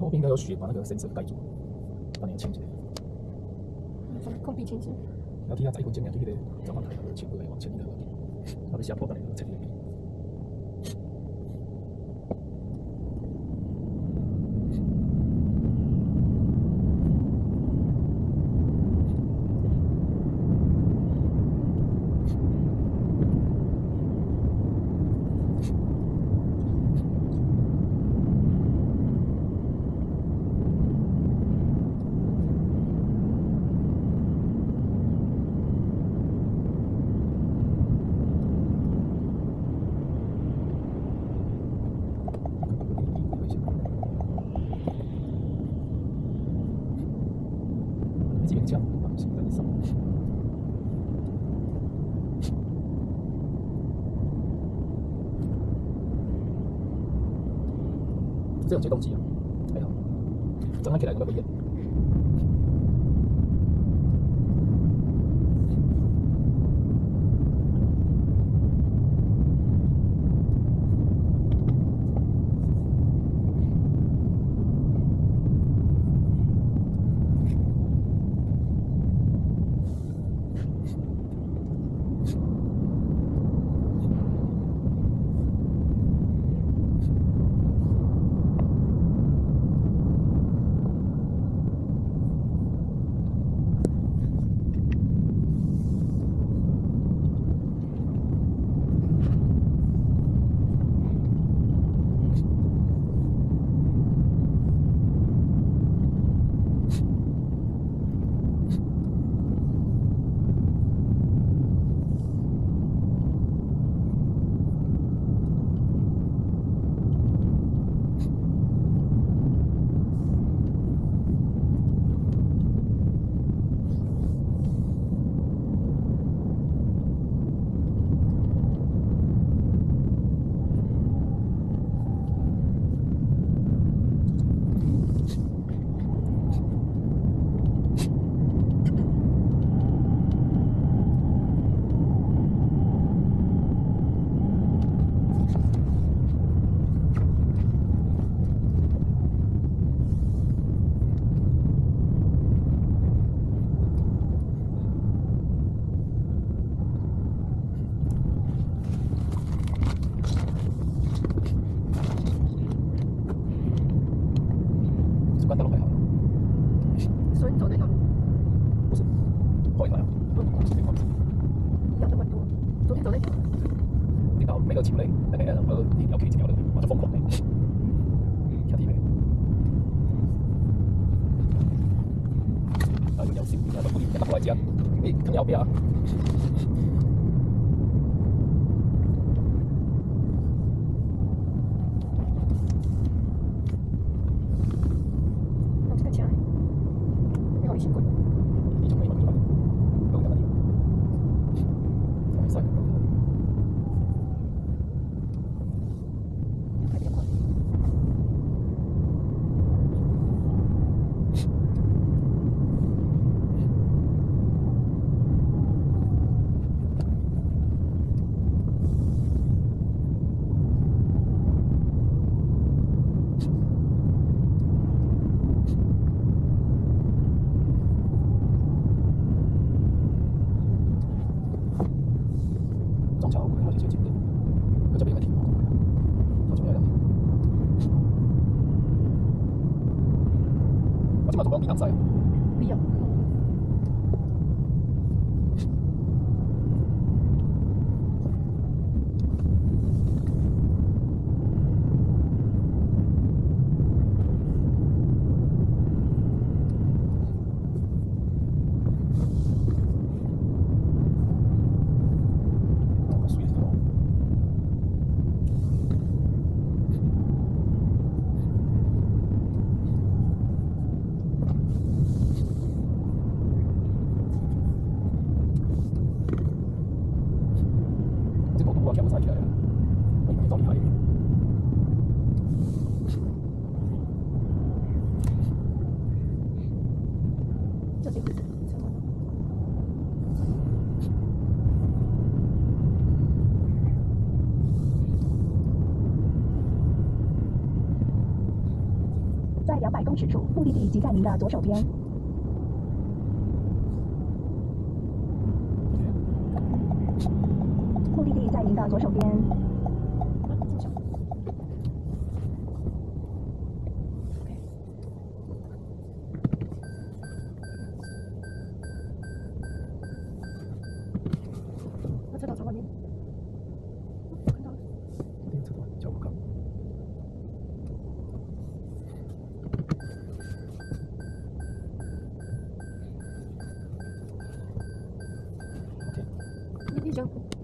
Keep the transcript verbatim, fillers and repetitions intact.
后面应该有雪把那个 sensor 盖住，把你清起来。 什么空壁清洗？ 然后底下再一分钟，你迄个转换台那个前过来往前一点，然后下坡等你切入去。基本枪啊，是在上。这种解冻机啊，还好，张开起来应该会严。关大路还好， 所以你走那条路不是，后一条呀，这边是一样的蛮多。昨天走那条， 你到每个桥咧，大概呃一条 K 一条路，我就疯狂咧，跳地咧，啊有有少，有個有得過嚟接，誒咁右邊啊。中潮會開始少少啲，佢就俾個甜過嚟，我仲有一年。我今日做緊電膽細。 呢樣。我跳不上去了，我以为到底还有。这就是什么？在两百公指处，目的地即在您的左手边。目的地在您的左手边。 那车到场外面，我看到了。 这边车多，交广告。OK。 你可以讲。